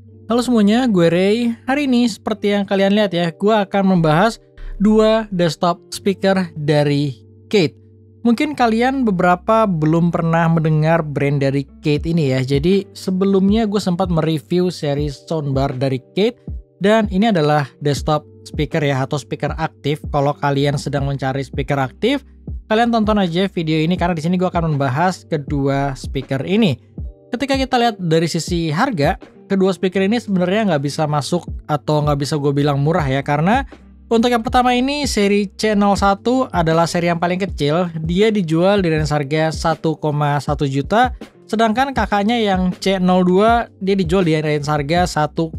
Halo semuanya, gue Ray. Hari ini seperti yang kalian lihat ya, gue akan membahas dua desktop speaker dari Kate. Mungkin kalian beberapa belum pernah mendengar brand dari Kate ini ya. Jadi sebelumnya gue sempat mereview seri soundbar dari Kate, dan ini adalah desktop speaker ya, atau speaker aktif. Kalau kalian sedang mencari speaker aktif, kalian tonton aja video ini karena di sini gue akan membahas kedua speaker ini. Ketika kita lihat dari sisi harga, kedua speaker ini sebenarnya nggak bisa masuk atau nggak bisa gue bilang murah ya, karena untuk yang pertama ini seri C01 adalah seri yang paling kecil, dia dijual di range harga 1,1 juta, sedangkan kakaknya yang C02 dia dijual di range harga 1,3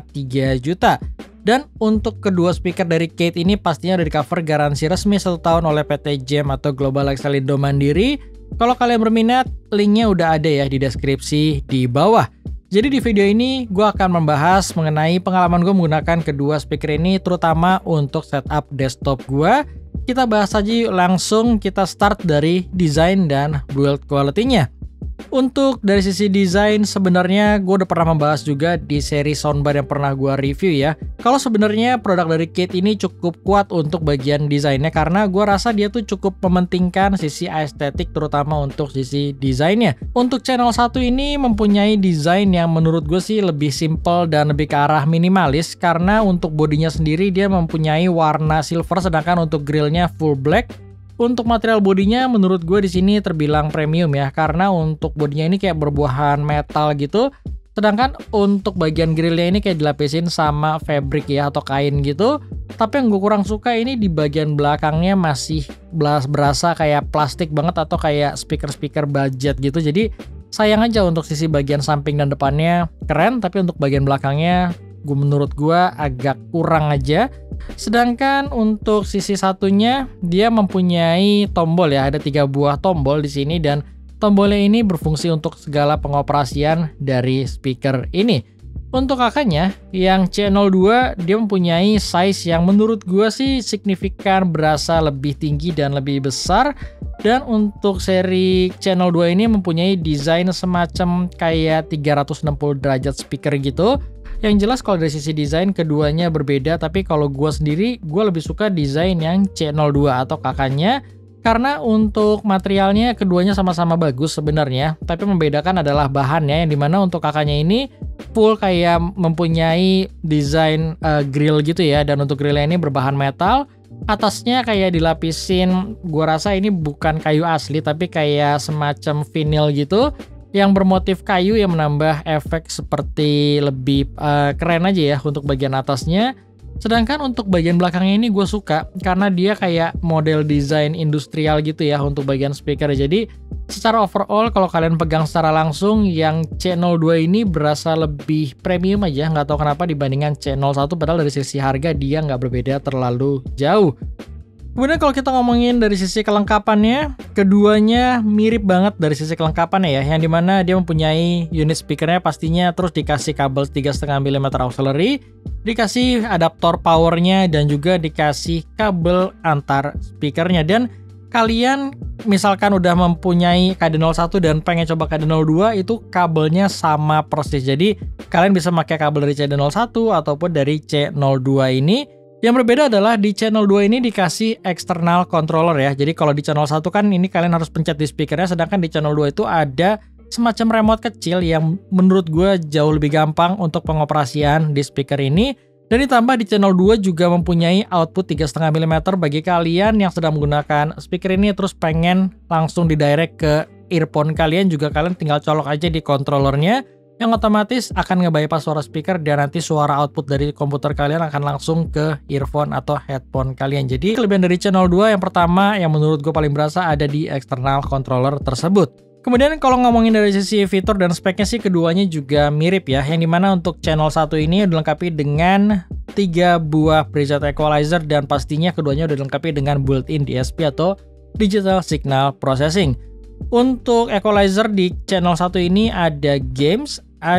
juta. Dan untuk kedua speaker dari Kate ini pastinya udah di cover garansi resmi 1 tahun oleh PT Jem atau Global Excelindo Mandiri. Kalau kalian berminat, linknya udah ada ya di deskripsi di bawah. Jadi di video ini gue akan membahas mengenai pengalaman gue menggunakan kedua speaker ini, terutama untuk setup desktop gue. Kita bahas aja yuk, langsung kita start dari desain dan build quality-nya. Untuk dari sisi desain sebenarnya gue udah pernah membahas juga di seri soundbar yang pernah gue review ya. Kalau sebenarnya produk dari Kate ini cukup kuat untuk bagian desainnya, karena gue rasa dia tuh cukup mementingkan sisi estetik terutama untuk sisi desainnya. Untuk channel 1 ini mempunyai desain yang menurut gue sih lebih simple dan lebih ke arah minimalis, karena untuk bodinya sendiri dia mempunyai warna silver, sedangkan untuk grillnya full black. Untuk material bodinya menurut gue di sini terbilang premium ya, karena untuk bodinya ini kayak berbuahan metal gitu. Sedangkan untuk bagian grillnya ini kayak dilapisin sama fabric ya, atau kain gitu. Tapi yang gue kurang suka ini di bagian belakangnya masih berasa kayak plastik banget, atau kayak speaker-speaker budget gitu. Jadi sayang aja untuk sisi bagian samping dan depannya keren, tapi untuk bagian belakangnya menurut gue agak kurang aja. Sedangkan untuk sisi satunya dia mempunyai tombol ya, ada 3 buah tombol di sini, dan tombolnya ini berfungsi untuk segala pengoperasian dari speaker ini. Untuk kakaknya yang C02 dia mempunyai size yang menurut gue sih signifikan berasa lebih tinggi dan lebih besar. Dan untuk seri Channel 2 ini mempunyai desain semacam kayak 360 derajat speaker gitu. Yang jelas kalau dari sisi desain keduanya berbeda, tapi kalau gue sendiri gue lebih suka desain yang C02 atau kakaknya, karena untuk materialnya keduanya sama-sama bagus sebenarnya, tapi membedakan adalah bahannya, yang dimana untuk kakaknya ini full kayak mempunyai desain grill gitu ya, dan untuk grillnya ini berbahan metal. Atasnya kayak dilapisin, gua rasa ini bukan kayu asli tapi kayak semacam vinyl gitu yang bermotif kayu yang menambah efek seperti lebih keren aja ya untuk bagian atasnya. Sedangkan untuk bagian belakangnya ini gue suka karena dia kayak model desain industrial gitu ya untuk bagian speaker. Jadi secara overall kalau kalian pegang secara langsung yang C02 ini berasa lebih premium aja, nggak tahu kenapa dibandingkan C01, padahal dari sisi harga dia nggak berbeda terlalu jauh. Kemudian kalau kita ngomongin dari sisi kelengkapannya, keduanya mirip banget dari sisi kelengkapannya ya, yang dimana dia mempunyai unit speakernya pastinya, terus dikasih kabel 3,5 mm auxiliary, dikasih adaptor powernya, dan juga dikasih kabel antar speakernya. Dan kalian misalkan udah mempunyai KD01 dan pengen coba KD02, itu kabelnya sama persis. Jadi kalian bisa pakai kabel dari CD01 ataupun dari C02 ini. Yang berbeda adalah di channel 2 ini dikasih external controller ya. Jadi kalau di channel 1 kan ini kalian harus pencet di speakernya, sedangkan di channel 2 itu ada semacam remote kecil yang menurut gue jauh lebih gampang untuk pengoperasian di speaker ini. Dan ditambah di channel 2 juga mempunyai output 3,5 mm bagi kalian yang sedang menggunakan speaker ini terus pengen langsung didirect ke earphone kalian, juga kalian tinggal colok aja di controllernya, yang otomatis akan nge-bypass suara speaker dan nanti suara output dari komputer kalian akan langsung ke earphone atau headphone kalian. Jadi kelebihan dari channel 2 yang pertama yang menurut gue paling berasa ada di external controller tersebut. Kemudian kalau ngomongin dari sisi fitur dan speknya sih keduanya juga mirip ya, yang dimana untuk channel 1 ini dilengkapi dengan 3 buah preset equalizer, dan pastinya keduanya udah dilengkapi dengan built-in DSP atau Digital Signal Processing. Untuk equalizer di channel 1 ini ada games,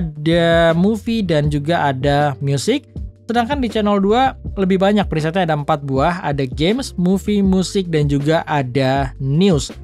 ada movie, dan juga ada music. Sedangkan di channel 2 lebih banyak presetnya, ada 4 buah, ada games, movie, musik, dan juga ada news.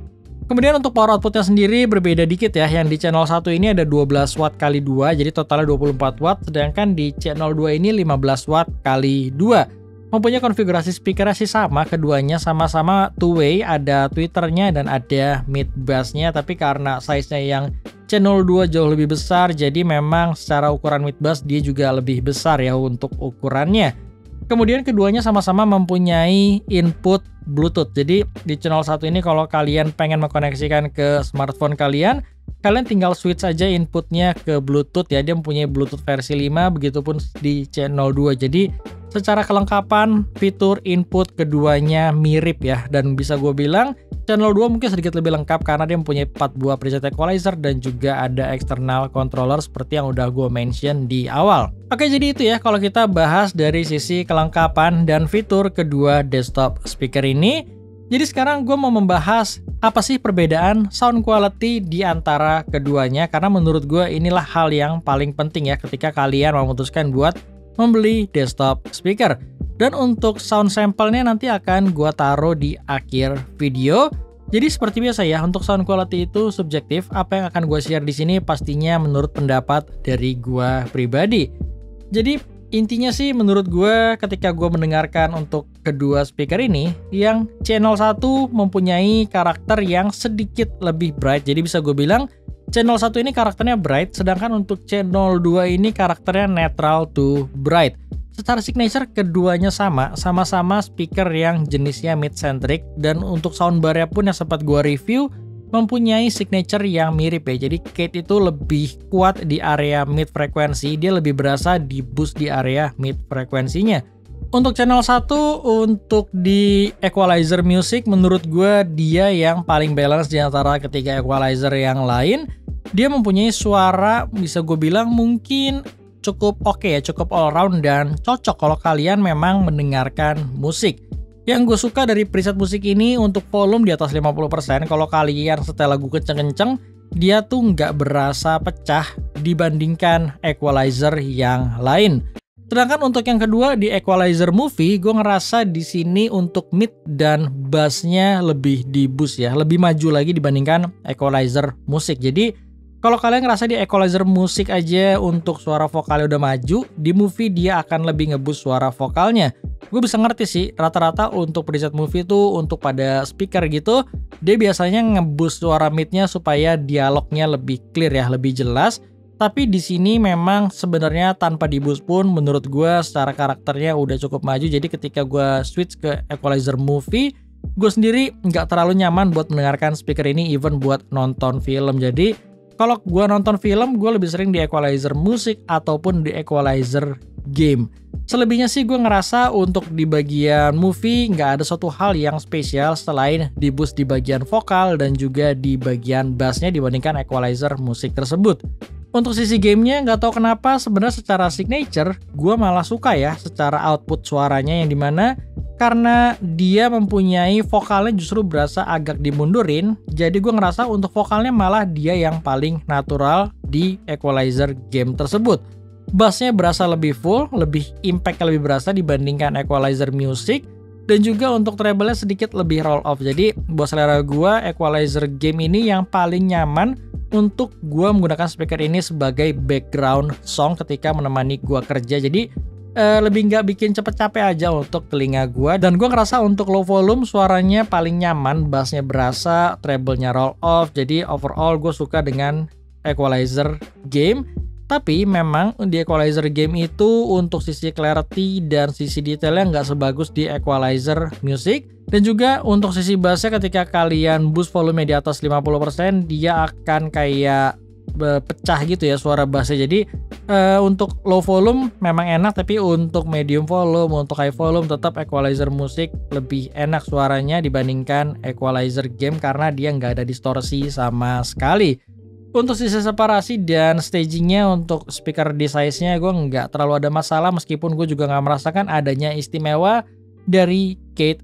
Kemudian untuk power outputnya sendiri berbeda dikit ya. Yang di channel 1 ini ada 12 watt kali 2, jadi totalnya 24 watt. Sedangkan di channel 2 ini 15 watt kali 2. Mempunyai konfigurasi speakernya sih sama, keduanya sama-sama two-way, ada tweeternya dan ada mid bass-nya. Tapi karena size-nya yang channel 2 jauh lebih besar, jadi memang secara ukuran mid bass dia juga lebih besar ya untuk ukurannya. Kemudian keduanya sama-sama mempunyai input Bluetooth. Jadi di channel 1 ini kalau kalian pengen mengkoneksikan ke smartphone kalian tinggal switch aja inputnya ke Bluetooth ya. Dia mempunyai Bluetooth versi 5, begitupun di channel 2. Jadi secara kelengkapan fitur input keduanya mirip ya. Dan bisa gue bilang channel 2 mungkin sedikit lebih lengkap karena dia mempunyai 4 buah preset equalizer dan juga ada external controller seperti yang udah gue mention di awal. Oke, jadi itu ya kalau kita bahas dari sisi kelengkapan dan fitur kedua desktop speaker ini. Jadi sekarang gue mau membahas apa sih perbedaan sound quality di antara keduanya, karena menurut gue inilah hal yang paling penting ya ketika kalian memutuskan buat membeli desktop speaker. Dan untuk sound sample-nya nanti akan gue taruh di akhir video. Jadi seperti biasa ya, untuk sound quality itu subjektif. Apa yang akan gue share di sini pastinya menurut pendapat dari gue pribadi. Jadi intinya sih menurut gue ketika gue mendengarkan untuk kedua speaker ini, yang channel 1 mempunyai karakter yang sedikit lebih bright. Jadi bisa gue bilang channel 1 ini karakternya bright, sedangkan untuk channel 2 ini karakternya neutral to bright. Secara signature keduanya sama-sama speaker yang jenisnya mid-centric, dan untuk soundbar-nya pun yang sempat gua review mempunyai signature yang mirip ya. Jadi Kate itu lebih kuat di area mid frekuensi, dia lebih berasa di boost di area mid frekuensinya. Untuk channel 1 untuk di equalizer music menurut gua dia yang paling balance di antara ketiga equalizer yang lain. Dia mempunyai suara bisa gue bilang mungkin cukup oke ya, cukup all round dan cocok kalau kalian memang mendengarkan musik. Yang gue suka dari preset musik ini untuk volume di atas 50%, kalau kalian setel lagu kenceng-kenceng, dia tuh nggak berasa pecah dibandingkan equalizer yang lain. Sedangkan untuk yang kedua di equalizer movie, gue ngerasa di sini untuk mid dan bassnya lebih di boost ya, lebih maju lagi dibandingkan equalizer musik. Jadi kalau kalian ngerasa di equalizer musik aja untuk suara vokalnya udah maju, di movie dia akan lebih ngeboost suara vokalnya. Gue bisa ngerti sih, rata-rata untuk preset movie tuh untuk pada speaker gitu, dia biasanya ngeboost suara midnya supaya dialognya lebih clear ya, lebih jelas. Tapi di sini memang sebenarnya tanpa di boost pun menurut gue secara karakternya udah cukup maju. Jadi ketika gue switch ke equalizer movie, gue sendiri nggak terlalu nyaman buat mendengarkan speaker ini even buat nonton film. Jadi kalau gue nonton film, gue lebih sering di equalizer musik ataupun di equalizer game. Selebihnya sih gue ngerasa untuk di bagian movie nggak ada suatu hal yang spesial selain di boost di bagian vokal dan juga di bagian bassnya dibandingkan equalizer musik tersebut. Untuk sisi gamenya nggak tahu kenapa sebenarnya secara signature gue malah suka ya secara output suaranya, yang dimana karena dia mempunyai vokalnya justru berasa agak dimundurin. Jadi gue ngerasa untuk vokalnya malah dia yang paling natural di equalizer game tersebut. Bassnya berasa lebih full, lebih impact lebih berasa dibandingkan equalizer music. Dan juga untuk treble-nya sedikit lebih roll off. Jadi buat selera gue, equalizer game ini yang paling nyaman untuk gue menggunakan speaker ini sebagai background song ketika menemani gue kerja. Jadi lebih nggak bikin cepet capek aja untuk telinga gue. Dan gue ngerasa untuk low volume suaranya paling nyaman, bassnya berasa, treble-nya roll off. Jadi overall gue suka dengan equalizer game. Tapi memang di equalizer game itu untuk sisi clarity dan sisi detailnya nggak sebagus di equalizer music. Dan juga untuk sisi bassnya ketika kalian boost volume di atas 50%, dia akan kayak pecah gitu ya suara bassnya. Jadi untuk low volume memang enak, tapi untuk medium volume, untuk high volume tetap equalizer musik lebih enak suaranya dibandingkan equalizer game karena dia nggak ada distorsi sama sekali. Untuk sisi separasi dan stagingnya untuk speaker di size-nya gue nggak terlalu ada masalah, meskipun gue juga nggak merasakan adanya istimewa dari Kate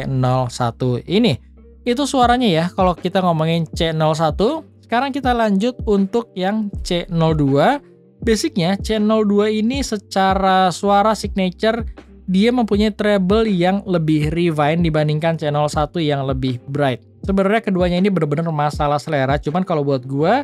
C01 ini. Itu suaranya ya kalau kita ngomongin C01. Sekarang kita lanjut untuk yang C02. Basicnya C02 ini secara suara signature dia mempunyai treble yang lebih refine dibandingkan C01 yang lebih bright. Sebenarnya keduanya ini bener-bener masalah selera, cuman kalau buat gue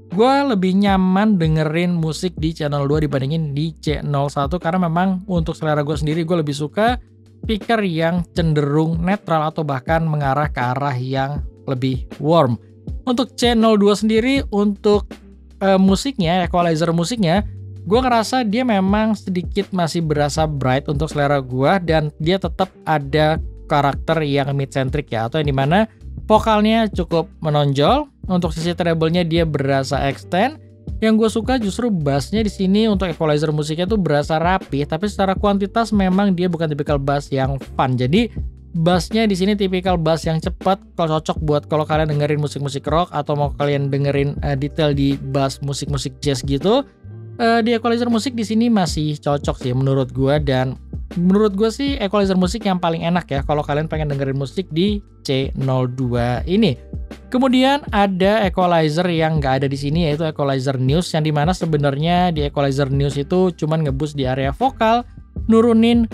lebih nyaman dengerin musik di channel 2 dibandingin di channel 1 karena memang untuk selera gue sendiri gue lebih suka speaker yang cenderung netral atau bahkan mengarah ke arah yang lebih warm. Untuk channel 2 sendiri, untuk musiknya, equalizer musiknya, gue ngerasa dia memang sedikit masih berasa bright untuk selera gue, dan dia tetap ada karakter yang mid-centric ya, atau yang dimana vokalnya cukup menonjol. Untuk sisi treble-nya dia berasa extend. Yang gue suka justru bassnya di sini untuk equalizer musiknya tuh berasa rapi, tapi secara kuantitas memang dia bukan tipikal bass yang fun. Jadi bassnya di sini tipikal bass yang cepat, kalau cocok buat kalau kalian dengerin musik-musik rock atau mau kalian dengerin detail di bass musik-musik jazz gitu. Di equalizer musik di sini masih cocok sih menurut gue, dan menurut gue sih equalizer musik yang paling enak ya kalau kalian pengen dengerin musik di C02 ini. Kemudian ada equalizer yang nggak ada di sini, yaitu equalizer news, yang dimana sebenarnya di equalizer news itu cuman ngeboost di area vokal, nurunin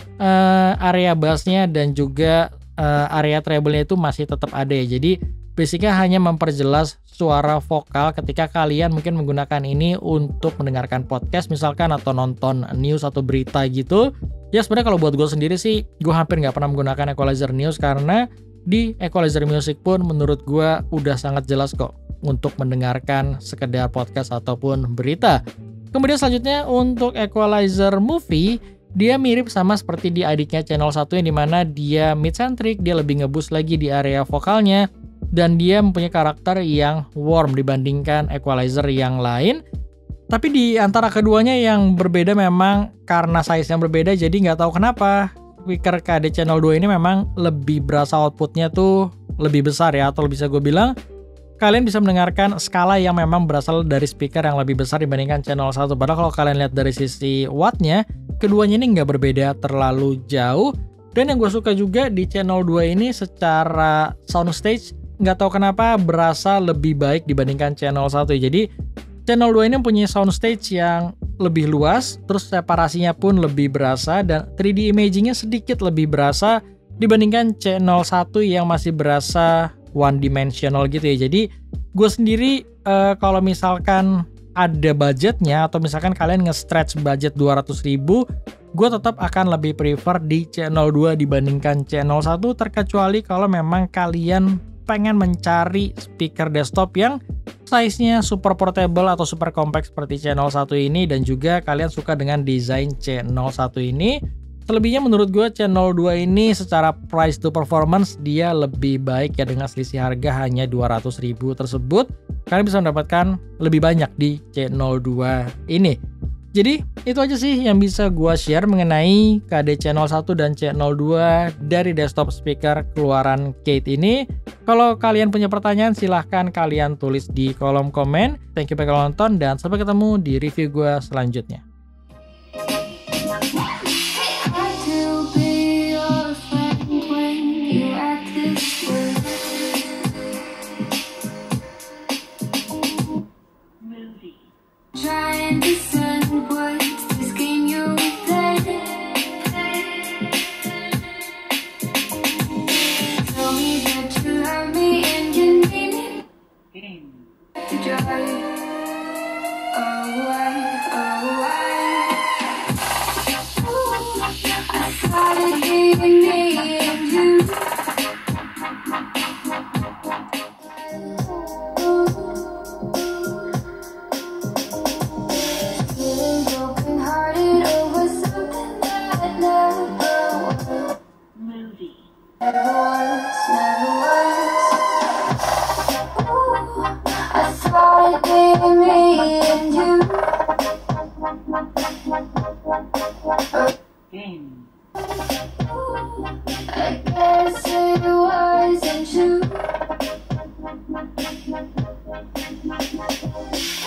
area bassnya, dan juga area treble-nya itu masih tetap ada ya. Jadi basicnya hanya memperjelas suara vokal ketika kalian mungkin menggunakan ini untuk mendengarkan podcast misalkan, atau nonton news atau berita gitu. Ya sebenarnya kalau buat gue sendiri sih, gue hampir nggak pernah menggunakan equalizer news karena di equalizer music pun menurut gue udah sangat jelas kok untuk mendengarkan sekedar podcast ataupun berita. Kemudian selanjutnya untuk equalizer movie, dia mirip sama seperti di adiknya channel 1 yang dimana dia mid-centric, dia lebih ngeboost lagi di area vokalnya, dan dia mempunyai karakter yang warm dibandingkan equalizer yang lain. Tapi di antara keduanya yang berbeda memang karena size yang berbeda, jadi nggak tahu kenapa speaker KD channel 2 ini memang lebih berasa outputnya tuh lebih besar ya, atau bisa gue bilang kalian bisa mendengarkan skala yang memang berasal dari speaker yang lebih besar dibandingkan channel 1. Padahal kalau kalian lihat dari sisi wattnya, keduanya ini nggak berbeda terlalu jauh. Dan yang gue suka juga di channel 2 ini secara soundstage nggak tahu kenapa berasa lebih baik dibandingkan channel 1. Jadi channel 2 ini punya soundstage yang lebih luas, terus separasinya pun lebih berasa, dan 3D imagingnya sedikit lebih berasa dibandingkan channel 1 yang masih berasa one dimensional gitu ya. Jadi gue sendiri kalau misalkan ada budgetnya, atau misalkan kalian nge-stretch budget 200.000, gue tetap akan lebih prefer di channel 2 dibandingkan channel 1, terkecuali kalau memang kalian pengen mencari speaker desktop yang size-nya super portable atau super compact seperti channel 1 ini, dan juga kalian suka dengan desain channel 1 ini. Selebihnya menurut gue channel 2 ini secara price to performance dia lebih baik ya, dengan selisih harga hanya 200.000 tersebut kalian bisa mendapatkan lebih banyak di channel 2 ini. Jadi itu aja sih yang bisa gue share mengenai KD channel 1 dan channel 2 dari desktop speaker keluaran Kate ini. Kalau kalian punya pertanyaan silahkan kalian tulis di kolom komen. Thank you bakal nonton, dan sampai ketemu di review gue selanjutnya.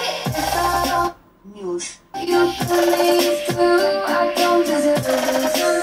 You put me through, I don't deserve this.